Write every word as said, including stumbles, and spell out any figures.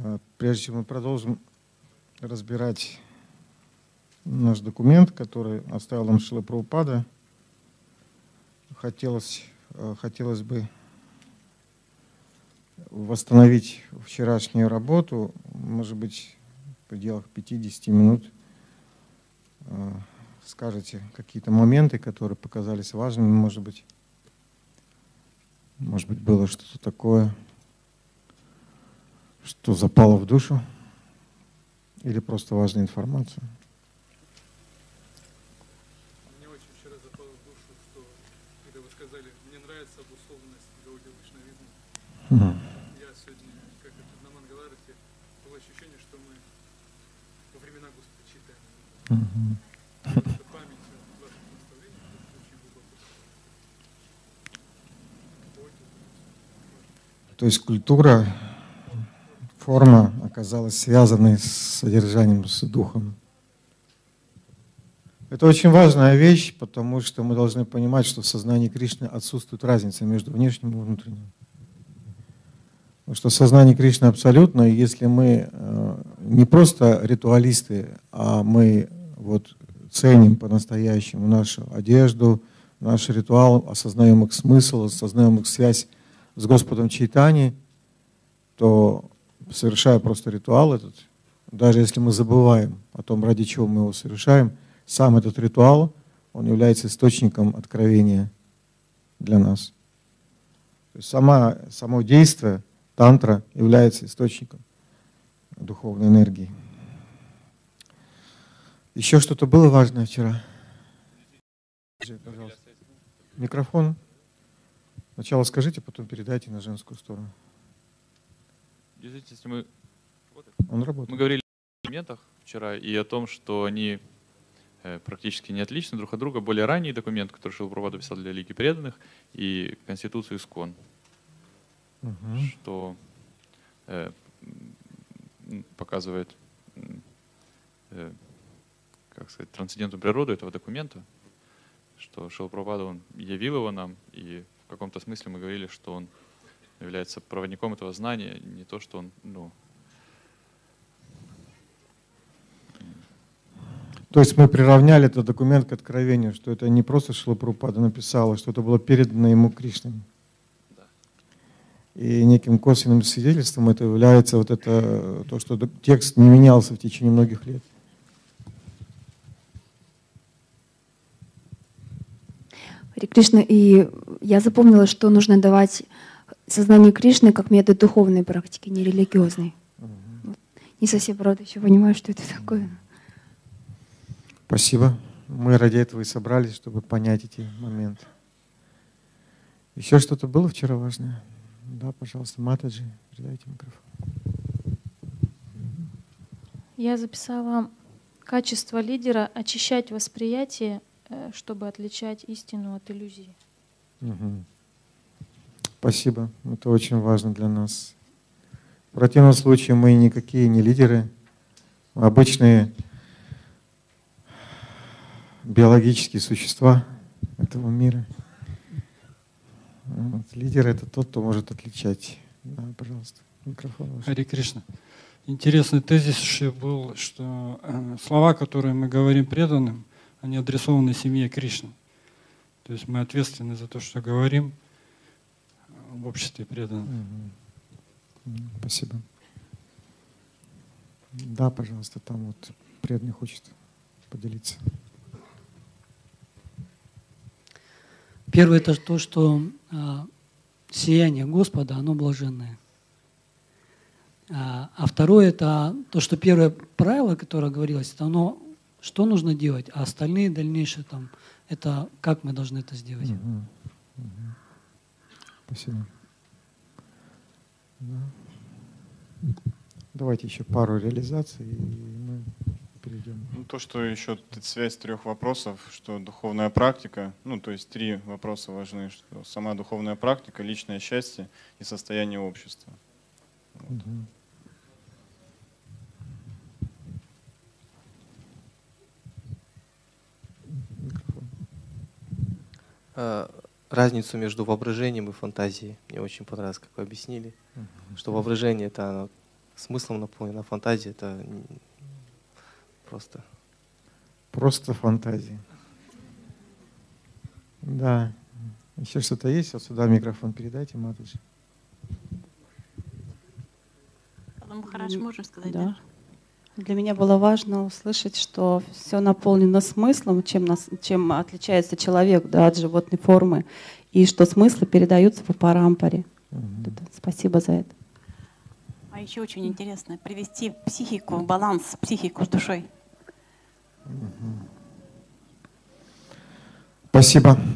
Прежде чем мы продолжим разбирать наш документ, который оставил нам Шрила Прабхупада, хотелось, хотелось бы восстановить вчерашнюю работу, может быть, в пределах пятидесяти минут. Скажете какие-то моменты, которые показались важными, может быть, может быть, было что-то такое, что запало в душу, или просто важная информация. Мне очень вчера запало в душу, что, когда вы сказали, мне нравится обусловленность Гаудия Вайшнавизма. Mm-hmm. Я сегодня, как это, на Мангаларате, было ощущение, что мы во времена Господа читаем. Mm-hmm. Просто память о ваших наставлениях очень глубоко. То есть культура, форма оказалась связанной с содержанием, с духом. Это очень важная вещь, потому что мы должны понимать, что в сознании Кришны отсутствует разница между внешним и внутренним. Потому что сознание Кришны абсолютно, и если мы не просто ритуалисты, а мы вот ценим по-настоящему нашу одежду, наш ритуал, осознаем их смысл, осознаем их связь с Господом Чайтаньей, то, совершая просто ритуал этот, даже если мы забываем о том, ради чего мы его совершаем, сам этот ритуал, он является источником откровения для нас. То есть сама, само действие тантра является источником духовной энергии. Еще что-то было важное вчера? Пожалуйста. Микрофон. Сначала скажите, потом передайте на женскую сторону. Действительно, мы, Он работает. мы говорили о документах вчера и о том, что они э, практически не отличны друг от друга. Более ранний документ, который Шрила Прабхупада писал для Лиги преданных, и Конституцию ИСККОН, угу. что э, показывает э, как сказать, трансцендентную природу этого документа, что Шрила Прабхупада, он явил его нам, и в каком-то смысле мы говорили, что он является проводником этого знания, не то, что он, ну... То есть мы приравняли этот документ к откровению, что это не просто Шрила Прабхупада написал, а что это было передано ему Кришной. Да. И неким косвенным свидетельством это является вот это, то, что текст не менялся в течение многих лет. Харе Кришна, и я запомнила, что нужно давать сознанию Кришны как метод духовной практики, не религиозной. Uh-huh. Не совсем, правда, еще понимаю, что это такое. Спасибо. Мы ради этого и собрались, чтобы понять эти моменты. Еще что-то было вчера важное? Да, пожалуйста, Матаджи, передайте микрофон. Я записала качество лидера — очищать восприятие, чтобы отличать истину от иллюзии. Угу. Спасибо. Это очень важно для нас. В противном случае мы никакие не лидеры, мы обычные биологические существа этого мира. Вот. Лидер — это тот, кто может отличать. Да, пожалуйста, микрофон ваш. Харе Кришна. Интересный тезис был, что э, слова, которые мы говорим преданным, они адресованы семье Кришны. То есть мы ответственны за то, что говорим в обществе преданных. Угу. Спасибо. Да, пожалуйста, там вот преданный хочет поделиться. Первое — это то, что а, сияние Господа, оно блаженное. А, а второе — это то, что первое правило, которое говорилось, это оно, что нужно делать, а остальные дальнейшие там, это как мы должны это сделать. Угу. Угу. Спасибо. Да. Давайте еще пару реализаций, и мы перейдем. Ну, то, что еще связь трех вопросов, что духовная практика, ну, то есть три вопроса важны, что сама духовная практика, личное счастье и состояние общества. Вот. Угу. Разницу между воображением и фантазией. Мне очень понравилось, как вы объяснили, uh-huh. что воображение — это оно смыслом наполнена, а фантазия — это просто... Просто фантазия. Да. Еще что-то есть? Вот сюда микрофон передайте, матушке. Хорошо, можно сказать, да. да? Для меня было важно услышать, что все наполнено смыслом, чем, нас, чем отличается человек, да, от животной формы, и что смыслы передаются по парампаре. Угу. Это, спасибо за это. А еще очень интересно привести психику в баланс, психику с душой. Спасибо.